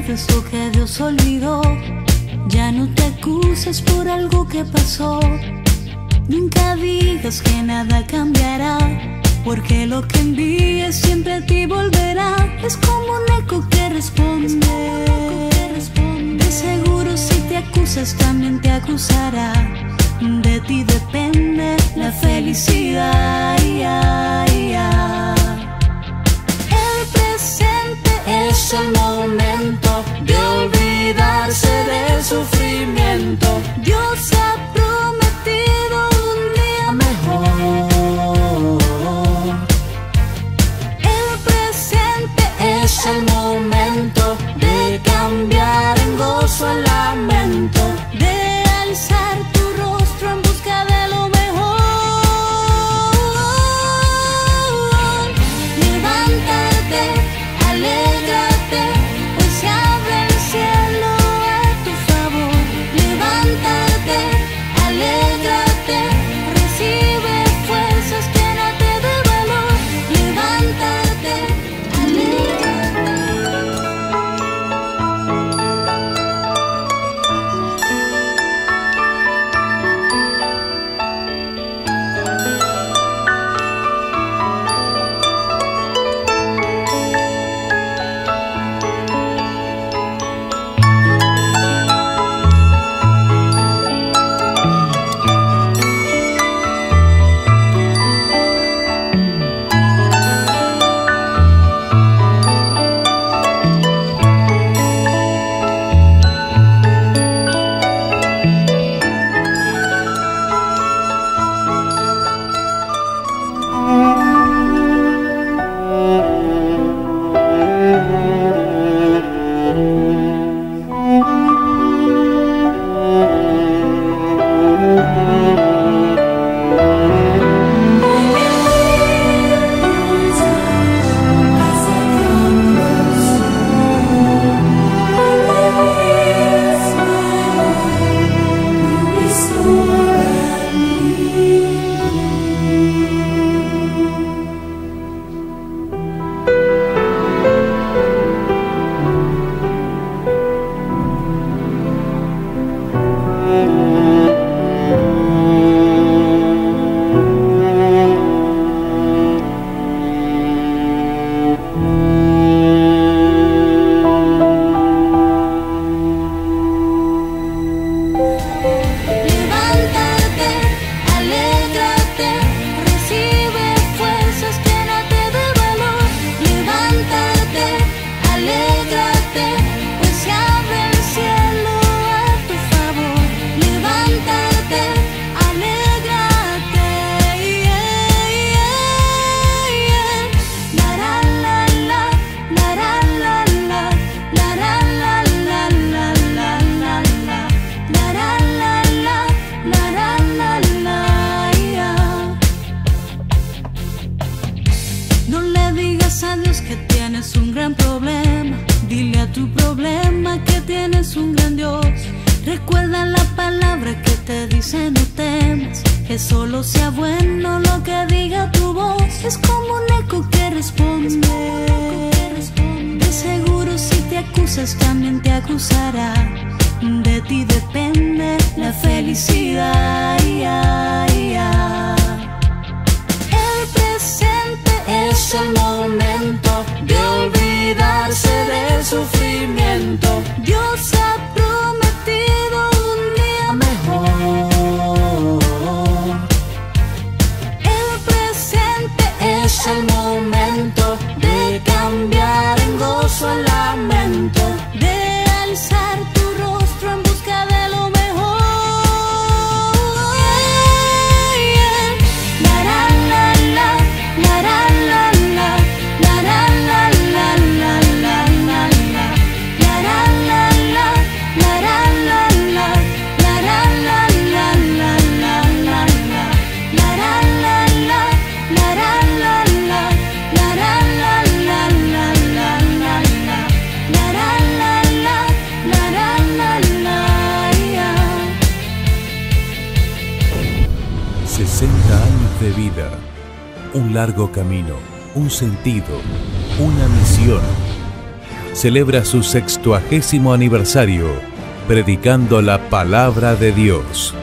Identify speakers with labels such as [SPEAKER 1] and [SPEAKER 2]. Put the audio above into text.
[SPEAKER 1] olvides lo que Dios olvidó. Ya no te acuses por algo que pasó. Nunca digas que nada cambiará, porque lo que envíes siempre a ti volverá. Es como un eco que responde. De seguro si te acusas también te acusará. De ti depende la felicidad. El presente es el momento de olvidarse del sufrimiento. Dios ha prometido un día mejor. El presente es el momento de cambiar en gozo el lamento, de alzar tu rostro en busca de lo mejor. Levántate, alégrate, pues se abre el cielo a tu favor. Levántate, alégrate, recibe fuerzas, llénate de valor. Levántate, no le digas a Dios que tienes un gran problema. Dile a tu problema que tienes un gran Dios. Recuerda la palabra que te dice no temas, que solo sea bueno lo que diga tu voz. Es como un eco que responde. De seguro si te acusas también te acusará. De ti depende la felicidad. El presente es el momento de olvidarse del sufrimiento. Dios ha prometido un día mejor. El presente es el momento de cambiar en gozo el lamento, de alzar tu rostro en busca de lo mejor. La la la la, la la la la, la la la la, la la la la, la la la la, la la la la, la la la la, la la la la, la la la la, la la la la, la la la la, la la la la, la la la la, la la la la.
[SPEAKER 2] 60 años de vida, un largo camino, un sentido, una misión. celebra su 60º aniversario, predicando la palabra de Dios.